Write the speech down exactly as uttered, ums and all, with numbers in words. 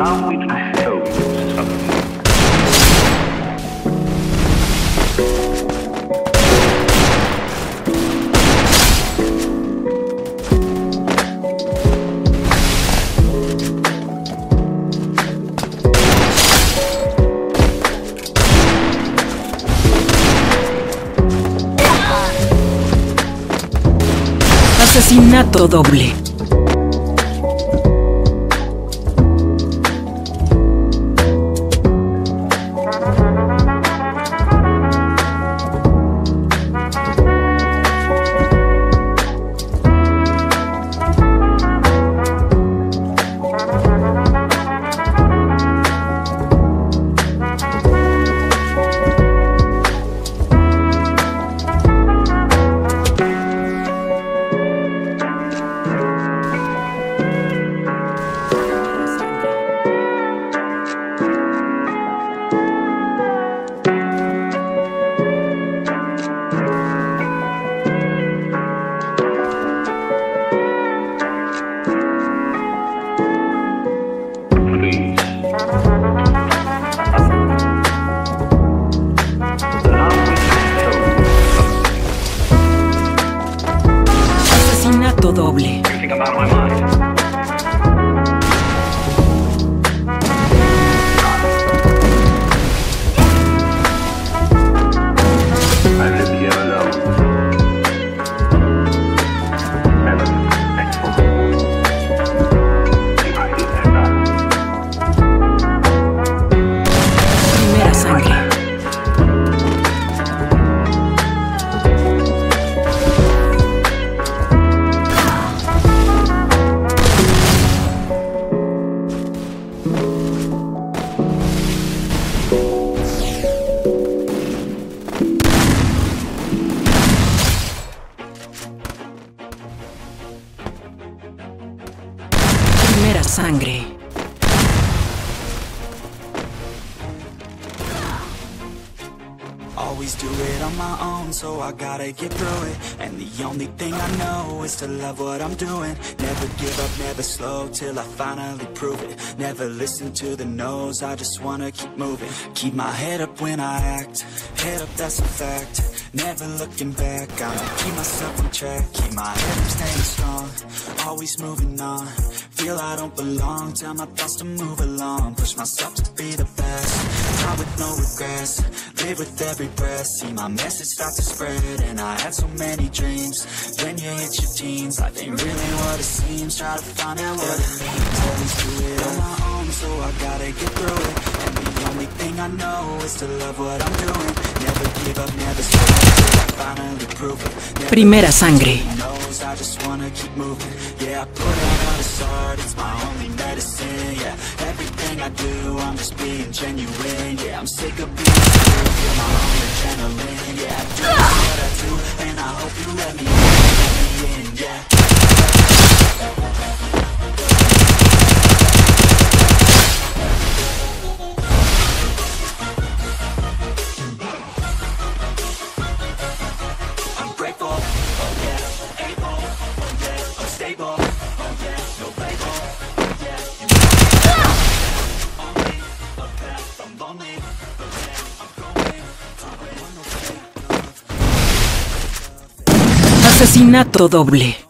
Allow me to show you something. Asesinato doble. Asesinato doble. You think I'm out of my mind? I live here alone. Heaven, excellent. I did that now. Primera sangre. Primera sangre. Always do it on my own, so I gotta get through it. And the only thing I know is to love what I'm doing. Never give up, never slow, till I finally prove it. Never listen to the no's, I just wanna keep moving. Keep my head up when I act, head up, that's a fact. Never looking back, I'ma keep myself on track. Keep my head up, staying strong, always moving on. Feel I don't belong, tell my thoughts to move along. Push myself to be the best, try with no regrets. Live with every breath, see my message start to spread. And I had so many dreams, when you hit your teens. Life ain't really what it seems, try to find out what it means. Always do it on my own, so I gotta get through it. And the only thing I know is to love what I'm doing. Never give up, never stop, till I finally prove it. Never Primera sangre. knows, I just wanna keep moving. Yeah, I put out all this art, it's my only medicine. Yeah, everything I do, I'm just being genuine. Yeah, I'm sick of being screwed, feel my own adrenaline. Yeah, I do what I do, and I hope you let me in. Yeah. I'm grateful, oh yeah, able, oh yeah, I'm stable, oh yeah, no label, oh yeah, you know only a path, I'm lonely, but yeah, I'm going to win, no fake love. Asesinato doble.